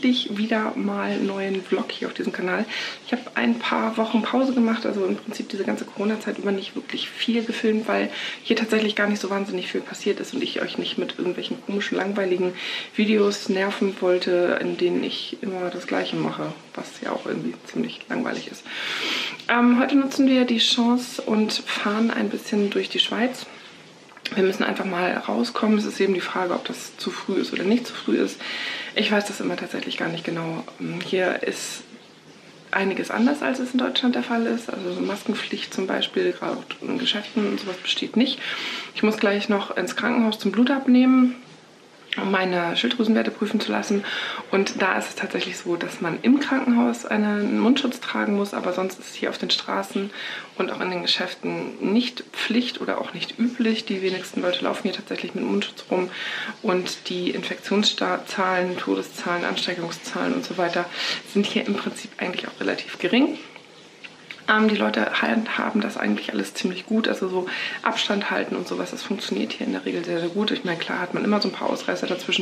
endlich wieder mal einen neuen Vlog hier auf diesem Kanal. Ich habe ein paar Wochen Pause gemacht, also im Prinzip diese ganze Corona-Zeit über nicht wirklich viel gefilmt, weil hier tatsächlich gar nicht so wahnsinnig viel passiert ist und ich euch nicht mit irgendwelchen komischen, langweiligen Videos nerven wollte, in denen ich immer das Gleiche mache, was ja auch irgendwie ziemlich langweilig ist. Heute nutzen wir die Chance und fahren ein bisschen durch die Schweiz. Wir müssen einfach mal rauskommen. Es ist eben die Frage, ob das zu früh ist oder nicht zu früh ist. Ich weiß das immer tatsächlich gar nicht genau. Hier ist einiges anders, als es in Deutschland der Fall ist. Also so Maskenpflicht zum Beispiel, gerade auch in Geschäften und sowas besteht nicht. Ich muss gleich noch ins Krankenhaus zum Blut abnehmen, um meine Schilddrüsenwerte prüfen zu lassen. Und da ist es tatsächlich so, dass man im Krankenhaus einen Mundschutz tragen muss, aber sonst ist es hier auf den Straßen und auch in den Geschäften nicht Pflicht oder auch nicht üblich. Die wenigsten Leute laufen hier tatsächlich mit Mundschutz rum und die Infektionszahlen, Todeszahlen, Ansteckungszahlen und so weiter sind hier im Prinzip eigentlich auch relativ gering. Die Leute haben das eigentlich alles ziemlich gut, also so Abstand halten und sowas, das funktioniert hier in der Regel sehr, sehr gut. Ich meine, klar hat man immer so ein paar Ausreißer dazwischen,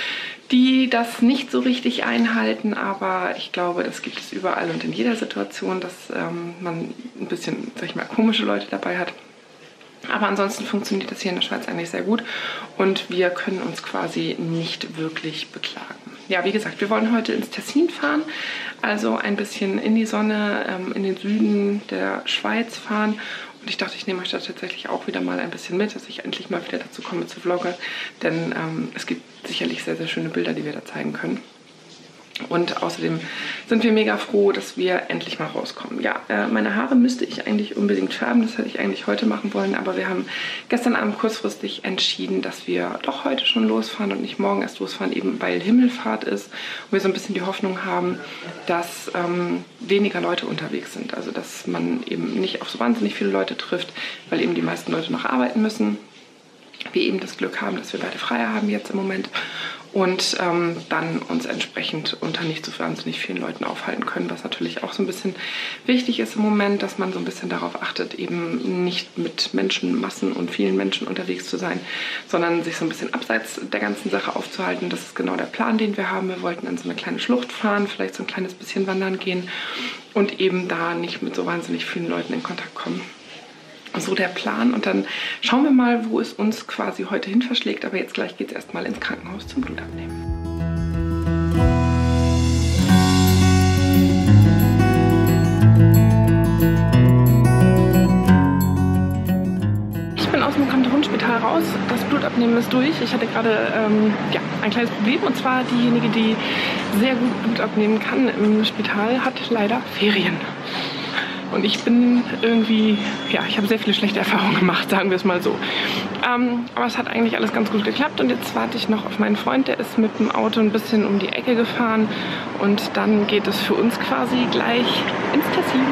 die das nicht so richtig einhalten, aber ich glaube, das gibt es überall und in jeder Situation, dass man ein bisschen, sag ich mal, komische Leute dabei hat. Aber ansonsten funktioniert das hier in der Schweiz eigentlich sehr gut und wir können uns quasi nicht wirklich beklagen. Ja, wie gesagt, wir wollen heute ins Tessin fahren, also ein bisschen in die Sonne, in den Süden der Schweiz fahren. Und ich dachte, ich nehme euch da tatsächlich auch wieder mal ein bisschen mit, dass ich endlich mal wieder dazu komme zu vloggen. Denn es gibt sicherlich sehr, sehr schöne Bilder, die wir da zeigen können. Und außerdem sind wir mega froh, dass wir endlich mal rauskommen. Ja, meine Haare müsste ich eigentlich unbedingt färben. Das hätte ich eigentlich heute machen wollen. Aber wir haben gestern Abend kurzfristig entschieden, dass wir doch heute schon losfahren und nicht morgen erst losfahren, eben weil Himmelfahrt ist. Und wir so ein bisschen die Hoffnung haben, dass weniger Leute unterwegs sind. Also dass man eben nicht auf so wahnsinnig viele Leute trifft, weil eben die meisten Leute noch arbeiten müssen. Wir eben das Glück haben, dass wir beide frei haben jetzt im Moment. Und dann uns entsprechend unter nicht so wahnsinnig vielen Leuten aufhalten können, was natürlich auch so ein bisschen wichtig ist im Moment, dass man so ein bisschen darauf achtet, eben nicht mit Menschenmassen und vielen Menschen unterwegs zu sein, sondern sich so ein bisschen abseits der ganzen Sache aufzuhalten. Das ist genau der Plan, den wir haben. Wir wollten in so eine kleine Schlucht fahren, vielleicht so ein kleines bisschen wandern gehen und eben da nicht mit so wahnsinnig vielen Leuten in Kontakt kommen. So der Plan und dann schauen wir mal, wo es uns quasi heute hin verschlägt. Aber jetzt gleich geht es erstmal ins Krankenhaus zum Blutabnehmen. Ich bin aus dem Kantonsspital raus. Das Blutabnehmen ist durch. Ich hatte gerade ja, ein kleines Problem und zwar diejenige, die sehr gut Blut abnehmen kann im Spital, hat leider Ferien. Und ich bin irgendwie, ja, ich habe sehr viele schlechte Erfahrungen gemacht, sagen wir es mal so. Aber es hat eigentlich alles ganz gut geklappt und jetzt warte ich noch auf meinen Freund, der ist mit dem Auto ein bisschen um die Ecke gefahren und dann geht es für uns quasi gleich ins Tessin.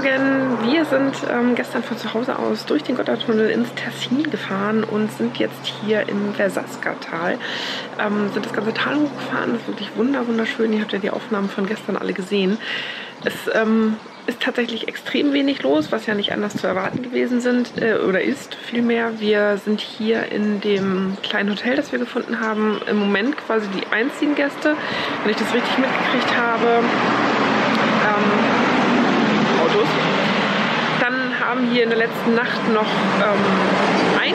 Morgen! Wir sind gestern von zu Hause aus durch den Gotthardtunnel ins Tessin gefahren und sind jetzt hier im Versasca-Tal. Sind das ganze Tal hochgefahren, das ist wirklich wunderschön. Ihr habt ja die Aufnahmen von gestern alle gesehen. Es ist tatsächlich extrem wenig los, was ja nicht anders zu erwarten gewesen ist vielmehr. Wir sind hier in dem kleinen Hotel, das wir gefunden haben, im Moment quasi die einzigen Gäste, wenn ich das richtig mitgekriegt habe. Autos. Dann haben hier in der letzten Nacht noch ein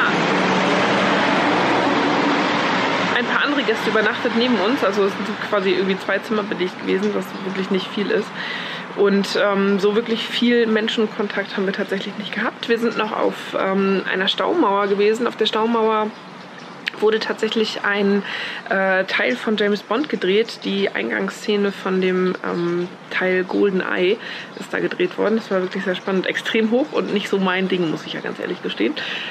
paar andere Gäste übernachtet neben uns. Also es sind quasi irgendwie 2 Zimmer belegt gewesen, was wirklich nicht viel ist. Und so wirklich viel Menschenkontakt haben wir tatsächlich nicht gehabt. Wir sind noch auf einer Staumauer gewesen. Auf der Staumauer wurde tatsächlich ein Teil von James Bond gedreht. Die Eingangsszene von dem Teil GoldenEye ist da gedreht worden. Das war wirklich sehr spannend, extrem hoch und nicht so mein Ding, muss ich ja ganz ehrlich gestehen.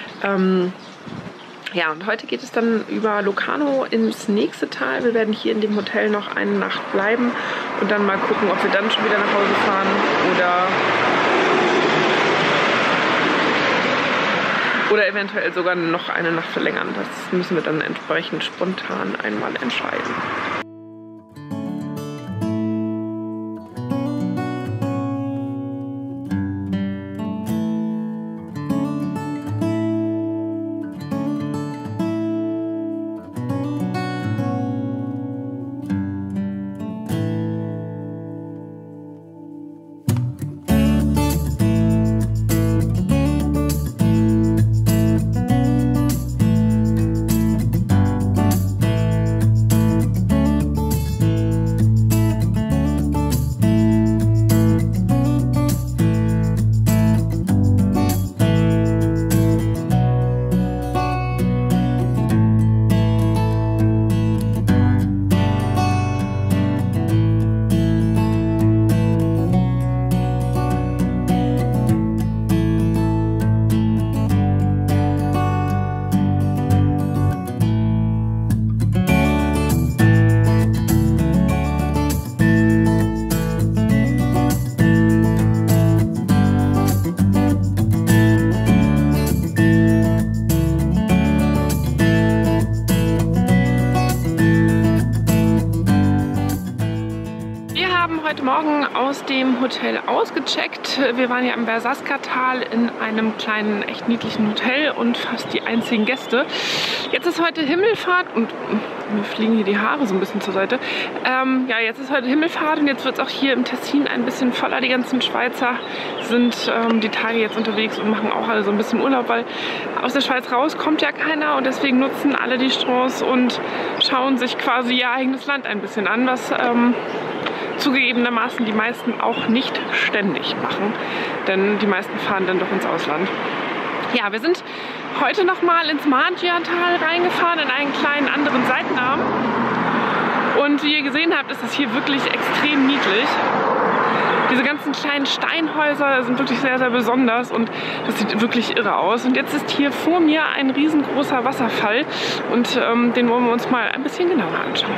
Ja, und heute geht es dann über Locarno ins nächste Tal. Wir werden hier in dem Hotel noch eine Nacht bleiben und dann mal gucken, ob wir dann schon wieder nach Hause fahren oder eventuell sogar noch eine Nacht verlängern. Das müssen wir dann entsprechend spontan einmal entscheiden. Morgen aus dem Hotel ausgecheckt. Wir waren ja im Versasca-Tal in einem kleinen, echt niedlichen Hotel und fast die einzigen Gäste. Jetzt ist heute Himmelfahrt und mir fliegen hier die Haare so ein bisschen zur Seite. Ja, jetzt ist heute Himmelfahrt und jetzt wird es auch hier im Tessin ein bisschen voller. Die ganzen Schweizer sind die Tage jetzt unterwegs und machen auch alle so ein bisschen Urlaub, weil aus der Schweiz raus kommt ja keiner und deswegen nutzen alle die Chance und schauen sich quasi ihr eigenes Land ein bisschen an, was zugegebenermaßen die meisten auch nicht ständig machen, denn die meisten fahren dann doch ins Ausland. Ja, wir sind heute nochmal ins Maggia-Tal reingefahren, in einen kleinen anderen Seitenarm. Und wie ihr gesehen habt, ist es hier wirklich extrem niedlich. Diese ganzen kleinen Steinhäuser sind wirklich sehr, sehr besonders und das sieht wirklich irre aus. Und jetzt ist hier vor mir ein riesengroßer Wasserfall und den wollen wir uns mal ein bisschen genauer anschauen.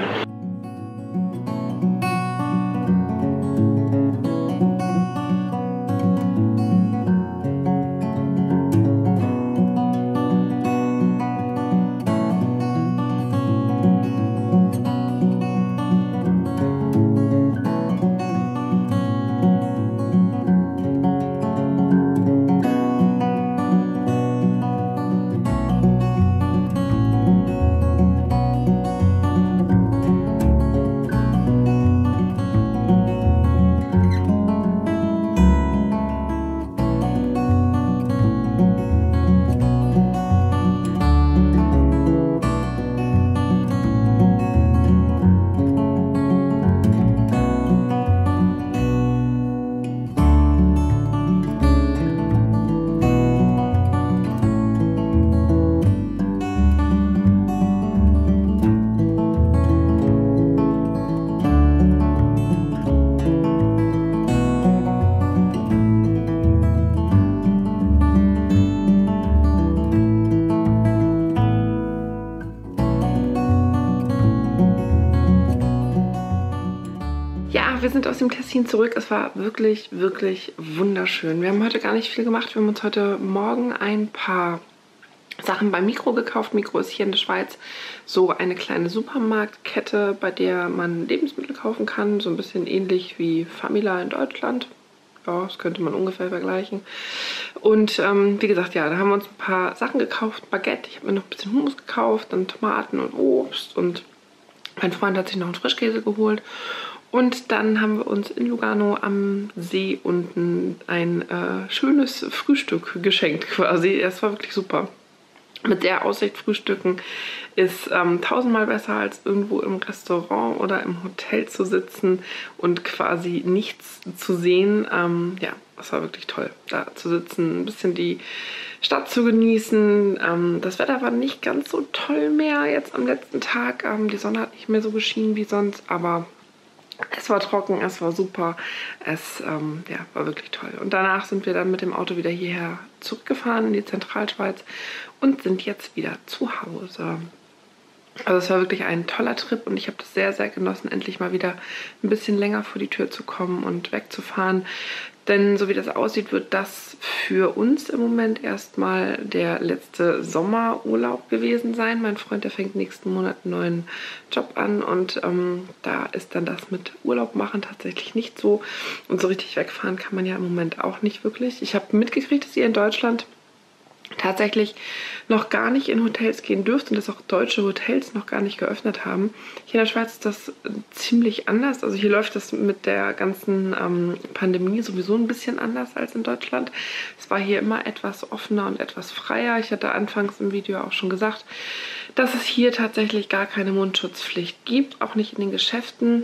wir sind aus dem Tessin zurück. Es war wirklich, wirklich wunderschön. Wir haben heute gar nicht viel gemacht. Wir haben uns heute Morgen ein paar Sachen beim Mikro gekauft. Mikro ist hier in der Schweiz so eine kleine Supermarktkette, bei der man Lebensmittel kaufen kann. So ein bisschen ähnlich wie Famila in Deutschland. Ja, das könnte man ungefähr vergleichen. Und wie gesagt, ja, da haben wir uns ein paar Sachen gekauft. Baguette, ich habe mir noch ein bisschen Hummus gekauft, dann Tomaten und Obst. Und mein Freund hat sich noch einen Frischkäse geholt. Und dann haben wir uns in Lugano am See unten ein schönes Frühstück geschenkt quasi. Es war wirklich super. Mit der Aussicht frühstücken ist tausendmal besser als irgendwo im Restaurant oder im Hotel zu sitzen und quasi nichts zu sehen. Ja, das war wirklich toll, da zu sitzen, ein bisschen die Stadt zu genießen. Das Wetter war nicht ganz so toll mehr jetzt am letzten Tag. Die Sonne hat nicht mehr so geschienen wie sonst, aber es war trocken, es war super, es ja, war wirklich toll. Und danach sind wir dann mit dem Auto wieder hierher zurückgefahren in die Zentralschweiz und sind jetzt wieder zu Hause. Also es war wirklich ein toller Trip und ich habe das sehr, sehr genossen, endlich mal wieder ein bisschen länger vor die Tür zu kommen und wegzufahren. Denn so wie das aussieht, wird das für uns im Moment erstmal der letzte Sommerurlaub gewesen sein. Mein Freund, der fängt nächsten Monat einen neuen Job an und da ist dann das mit Urlaub machen tatsächlich nicht so. Und so richtig wegfahren kann man ja im Moment auch nicht wirklich. Ich habe mitgekriegt, dass ihr in Deutschland tatsächlich noch gar nicht in Hotels gehen dürft und dass auch deutsche Hotels noch gar nicht geöffnet haben. Hier in der Schweiz ist das ziemlich anders. Also hier läuft das mit der ganzen Pandemie sowieso ein bisschen anders als in Deutschland. Es war hier immer etwas offener und etwas freier. Ich hatte anfangs im Video auch schon gesagt, dass es hier tatsächlich gar keine Mundschutzpflicht gibt, auch nicht in den Geschäften.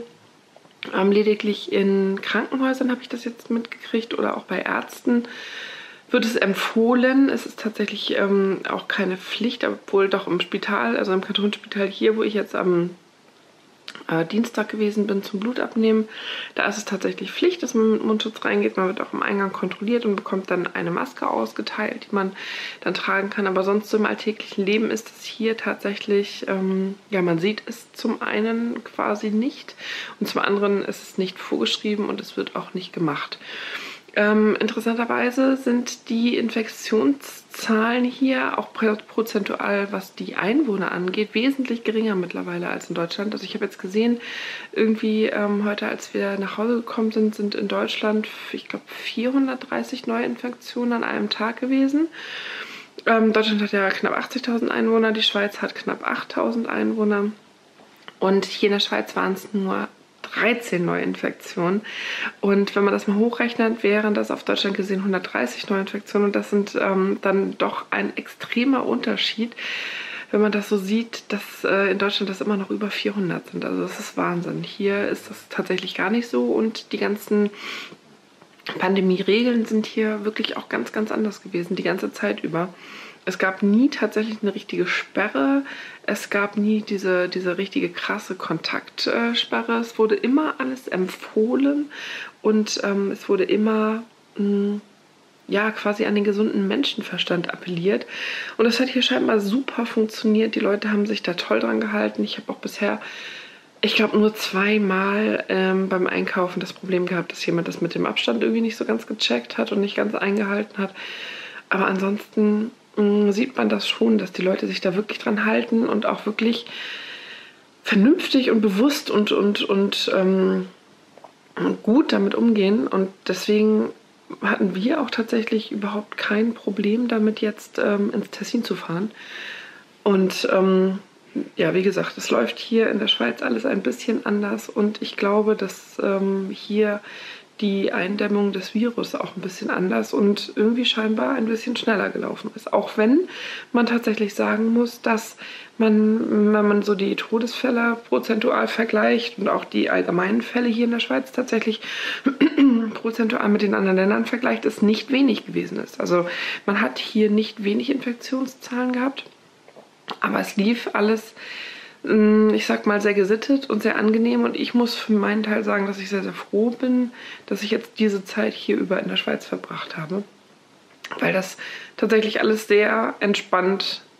Lediglich in Krankenhäusern habe ich das jetzt mitgekriegt oder auch bei Ärzten wird es empfohlen. Es ist tatsächlich auch keine Pflicht, obwohl doch im Spital, also im Kantonsspital hier, wo ich jetzt am Dienstag gewesen bin zum Blutabnehmen, da ist es tatsächlich Pflicht, dass man mit Mundschutz reingeht. Man wird auch im Eingang kontrolliert und bekommt dann eine Maske ausgeteilt, die man dann tragen kann. Aber sonst so im alltäglichen Leben ist es hier tatsächlich, ja, man sieht es zum einen quasi nicht und zum anderen ist es nicht vorgeschrieben und es wird auch nicht gemacht. Interessanterweise sind die Infektionszahlen hier auch prozentual, was die Einwohner angeht, wesentlich geringer mittlerweile als in Deutschland. Also ich habe jetzt gesehen, irgendwie heute, als wir nach Hause gekommen sind, sind in Deutschland, ich glaube, 430 Neuinfektionen an einem Tag gewesen. Deutschland hat ja knapp 80.000 Einwohner, die Schweiz hat knapp 8.000 Einwohner und hier in der Schweiz waren es nur 13 Neuinfektionen. Und wenn man das mal hochrechnet, wären das auf Deutschland gesehen 130 Neuinfektionen. Und das sind dann doch ein extremer Unterschied, wenn man das so sieht, dass in Deutschland das immer noch über 400 sind. Also das ist Wahnsinn. Hier ist das tatsächlich gar nicht so. Und die ganzen Pandemie-Regeln sind hier wirklich auch ganz, ganz anders gewesen, die ganze Zeit über. Es gab nie tatsächlich eine richtige Sperre. Es gab nie diese richtige krasse Kontaktsperre. Es wurde immer alles empfohlen und es wurde immer ja, quasi an den gesunden Menschenverstand appelliert. Und das hat hier scheinbar super funktioniert. Die Leute haben sich da toll dran gehalten. Ich habe auch bisher, ich glaube, nur zweimal beim Einkaufen das Problem gehabt, dass jemand das mit dem Abstand irgendwie nicht so ganz gecheckt hat und nicht ganz eingehalten hat. Aber ansonsten sieht man das schon, dass die Leute sich da wirklich dran halten und auch wirklich vernünftig und bewusst und gut damit umgehen. Und deswegen hatten wir auch tatsächlich überhaupt kein Problem damit, jetzt ins Tessin zu fahren. Und ja, wie gesagt, es läuft hier in der Schweiz alles ein bisschen anders. Und ich glaube, dass hier die Eindämmung des Virus auch ein bisschen anders und irgendwie scheinbar ein bisschen schneller gelaufen ist. Auch wenn man tatsächlich sagen muss, dass man, wenn man so die Todesfälle prozentual vergleicht und auch die allgemeinen Fälle hier in der Schweiz tatsächlich prozentual mit den anderen Ländern vergleicht, es nicht wenig gewesen ist. Also man hat hier nicht wenig Infektionszahlen gehabt, aber es lief alles, ich sag mal, sehr gesittet und sehr angenehm. Und ich muss für meinen Teil sagen, dass ich sehr, sehr froh bin, dass ich jetzt diese Zeit hier über in der Schweiz verbracht habe. Weil das tatsächlich alles sehr entspannt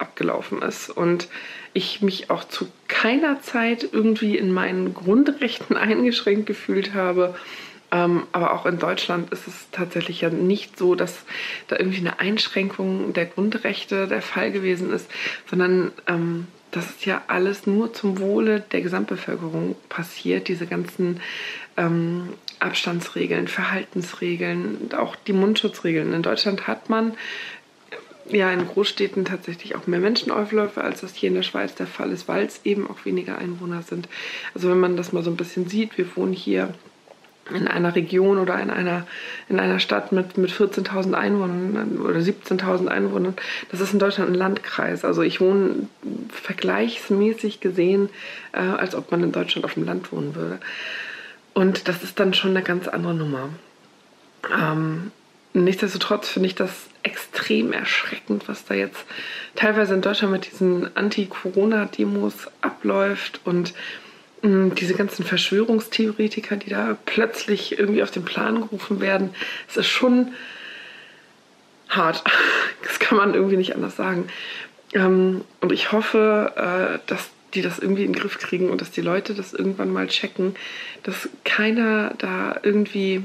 abgelaufen ist und ich mich auch zu keiner Zeit irgendwie in meinen Grundrechten eingeschränkt gefühlt habe. Aber auch in Deutschland ist es tatsächlich ja nicht so, dass da irgendwie eine Einschränkung der Grundrechte der Fall gewesen ist, sondern das ist ja alles nur zum Wohle der Gesamtbevölkerung passiert, diese ganzen Abstandsregeln, Verhaltensregeln und auch die Mundschutzregeln. In Deutschland hat man ja in Großstädten tatsächlich auch mehr Menschenaufläufe, als das hier in der Schweiz der Fall ist, weil es eben auch weniger Einwohner sind. Also wenn man das mal so ein bisschen sieht, wir wohnen hier in einer Region oder in einer Stadt mit 14.000 Einwohnern oder 17.000 Einwohnern. Das ist in Deutschland ein Landkreis. Also ich wohne vergleichsmäßig gesehen, als ob man in Deutschland auf dem Land wohnen würde. Und das ist dann schon eine ganz andere Nummer. Nichtsdestotrotz finde ich das extrem erschreckend, was da jetzt teilweise in Deutschland mit diesen Anti-Corona-Demos abläuft und diese ganzen Verschwörungstheoretiker, die da plötzlich irgendwie auf den Plan gerufen werden. Es ist schon hart. Das kann man irgendwie nicht anders sagen. Und ich hoffe, dass die das irgendwie in den Griff kriegen und dass die Leute das irgendwann mal checken, dass keiner da irgendwie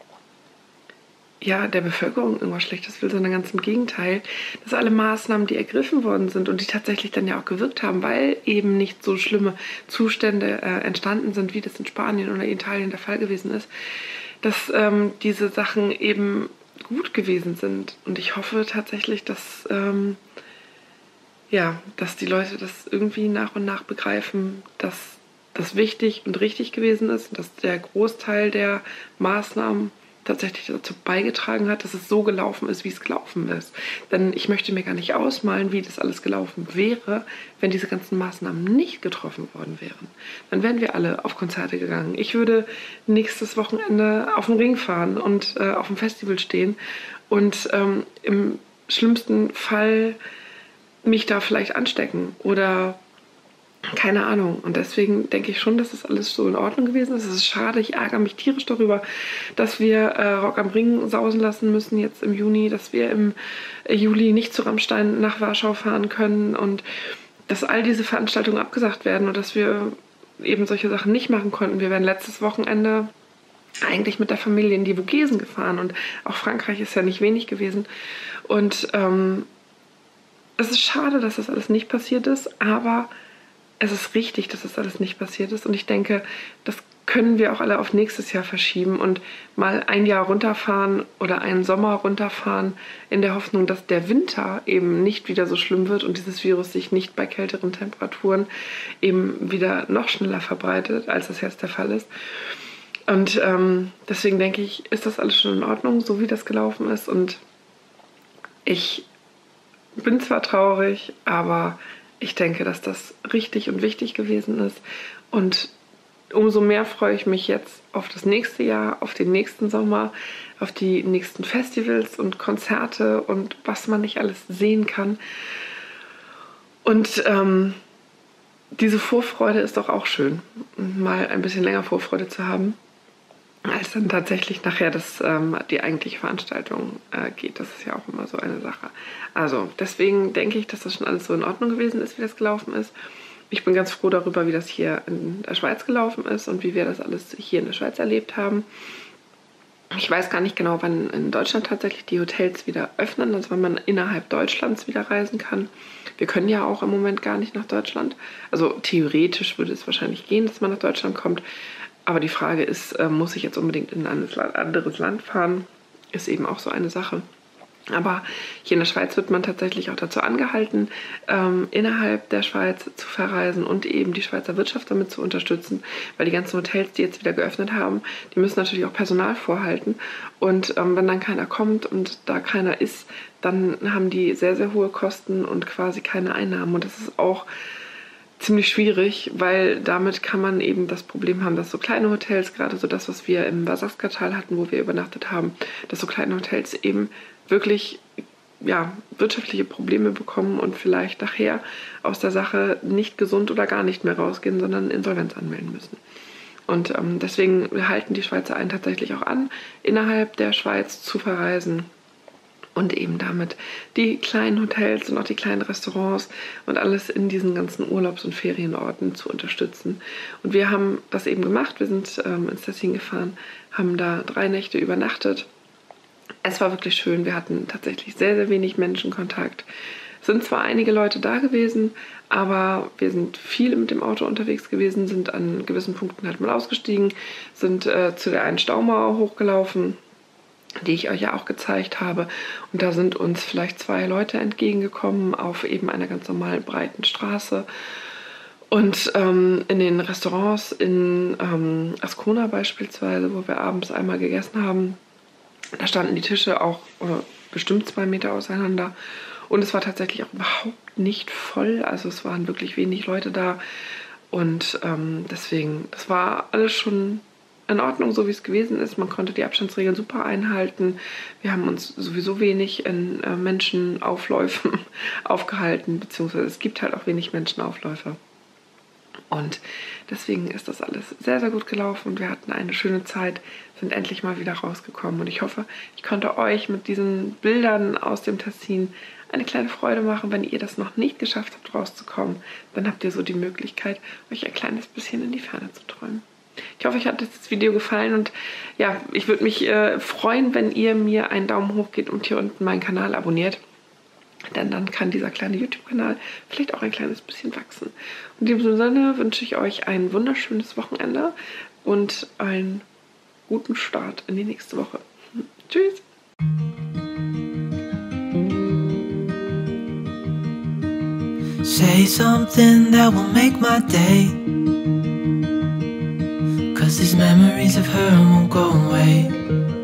der Bevölkerung irgendwas Schlechtes will, sondern ganz im Gegenteil, dass alle Maßnahmen, die ergriffen worden sind und die tatsächlich dann ja auch gewirkt haben, weil eben nicht so schlimme Zustände entstanden sind, wie das in Spanien oder Italien der Fall gewesen ist, dass diese Sachen eben gut gewesen sind. Und ich hoffe tatsächlich, dass die Leute das irgendwie nach und nach begreifen, dass das wichtig und richtig gewesen ist und dass der Großteil der Maßnahmen tatsächlich dazu beigetragen hat, dass es so gelaufen ist, wie es gelaufen ist. Denn ich möchte mir gar nicht ausmalen, wie das alles gelaufen wäre, wenn diese ganzen Maßnahmen nicht getroffen worden wären. Dann wären wir alle auf Konzerte gegangen. Ich würde nächstes Wochenende auf den Ring fahren und auf dem Festival stehen und im schlimmsten Fall mich da vielleicht anstecken oder keine Ahnung. Und deswegen denke ich schon, dass das alles so in Ordnung gewesen ist. Es ist schade, ich ärgere mich tierisch darüber, dass wir Rock am Ring sausen lassen müssen jetzt im Juni, dass wir im Juli nicht zu Rammstein nach Warschau fahren können und dass all diese Veranstaltungen abgesagt werden und dass wir eben solche Sachen nicht machen konnten. Wir wären letztes Wochenende eigentlich mit der Familie in die Vogesen gefahren und auch Frankreich ist ja nicht wenig gewesen. Und es ist schade, dass das alles nicht passiert ist, aber es ist richtig, dass das alles nicht passiert ist. Und ich denke, das können wir auch alle auf nächstes Jahr verschieben und mal ein Jahr runterfahren oder einen Sommer runterfahren in der Hoffnung, dass der Winter eben nicht wieder so schlimm wird und dieses Virus sich nicht bei kälteren Temperaturen eben wieder noch schneller verbreitet, als das jetzt der Fall ist. Und deswegen denke ich, ist das alles schon in Ordnung, so wie das gelaufen ist. Und ich bin zwar traurig, aber ich denke, dass das richtig und wichtig gewesen ist. Und umso mehr freue ich mich jetzt auf das nächste Jahr, auf den nächsten Sommer, auf die nächsten Festivals und Konzerte und was man nicht alles sehen kann. Und diese Vorfreude ist doch auch schön, mal ein bisschen länger Vorfreude zu haben, als dann tatsächlich nachher die eigentliche Veranstaltung geht. Das ist ja auch immer so eine Sache. Also deswegen denke ich, dass das schon alles so in Ordnung gewesen ist, wie das gelaufen ist. Ich bin ganz froh darüber, wie das hier in der Schweiz gelaufen ist und wie wir das alles hier in der Schweiz erlebt haben. Ich weiß gar nicht genau, wann in Deutschland tatsächlich die Hotels wieder öffnen, also wann man innerhalb Deutschlands wieder reisen kann. Wir können ja auch im Moment gar nicht nach Deutschland. Also theoretisch würde es wahrscheinlich gehen, dass man nach Deutschland kommt. Aber die Frage ist, muss ich jetzt unbedingt in ein anderes Land fahren? Ist eben auch so eine Sache. Aber hier in der Schweiz wird man tatsächlich auch dazu angehalten, innerhalb der Schweiz zu verreisen und eben die Schweizer Wirtschaft damit zu unterstützen, weil die ganzen Hotels, die jetzt wieder geöffnet haben, die müssen natürlich auch Personal vorhalten. Und wenn dann keiner kommt und da keiner ist, dann haben die sehr, sehr hohe Kosten und quasi keine Einnahmen. Und das ist auch ziemlich schwierig, weil damit kann man eben das Problem haben, dass so kleine Hotels, gerade so das, was wir im Basaskartal hatten, wo wir übernachtet haben, dass so kleine Hotels eben wirklich wirtschaftliche Probleme bekommen und vielleicht nachher aus der Sache nicht gesund oder gar nicht mehr rausgehen, sondern Insolvenz anmelden müssen. Und deswegen halten die Schweizer einen tatsächlich auch an, innerhalb der Schweiz zu verreisen. Und eben damit die kleinen Hotels und auch die kleinen Restaurants und alles in diesen ganzen Urlaubs- und Ferienorten zu unterstützen. Und wir haben das eben gemacht. Wir sind ins Tessin gefahren, haben da 3 Nächte übernachtet. Es war wirklich schön. Wir hatten tatsächlich sehr, sehr wenig Menschenkontakt. Es sind zwar einige Leute da gewesen, aber wir sind viel mit dem Auto unterwegs gewesen, sind an gewissen Punkten halt mal ausgestiegen, sind zu der einen Staumauer hochgelaufen, die ich euch ja auch gezeigt habe. Und da sind uns vielleicht 2 Leute entgegengekommen auf eben einer ganz normalen breiten Straße. Und in den Restaurants in Ascona beispielsweise, wo wir abends einmal gegessen haben, da standen die Tische auch bestimmt 2 Meter auseinander. Und es war tatsächlich auch überhaupt nicht voll. Also es waren wirklich wenig Leute da. Und deswegen, das war alles schon in Ordnung, so wie es gewesen ist. Man konnte die Abstandsregeln super einhalten. Wir haben uns sowieso wenig in Menschenaufläufen aufgehalten, beziehungsweise es gibt halt auch wenig Menschenaufläufe. Und deswegen ist das alles sehr, sehr gut gelaufen und wir hatten eine schöne Zeit, sind endlich mal wieder rausgekommen. Und ich hoffe, ich konnte euch mit diesen Bildern aus dem Tessin eine kleine Freude machen. Wenn ihr das noch nicht geschafft habt, rauszukommen, dann habt ihr so die Möglichkeit, euch ein kleines bisschen in die Ferne zu träumen. Ich hoffe, euch hat das Video gefallen und ja, ich würde mich freuen, wenn ihr mir einen Daumen hoch gebt und hier unten meinen Kanal abonniert. Denn dann kann dieser kleine YouTube-Kanal vielleicht auch ein kleines bisschen wachsen. In diesem Sinne wünsche ich euch ein wunderschönes Wochenende und einen guten Start in die nächste Woche. Tschüss! Say something that will make my day, 'cause these memories of her won't go away.